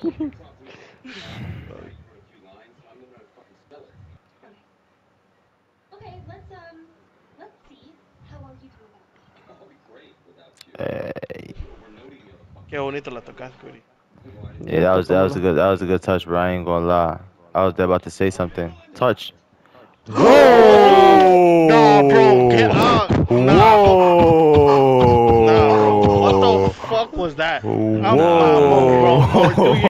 Hey. Qué bonito la tocas, Cody. Yeah, that was a good touch, bro. I ain't gonna lie. I was about to say something. Touch. Oh! Nah, bro, get Whoa! out. Nah, nah, bro. What the Whoa! fuck was that? I'm Mamo, bro. Oh, do Whoa! your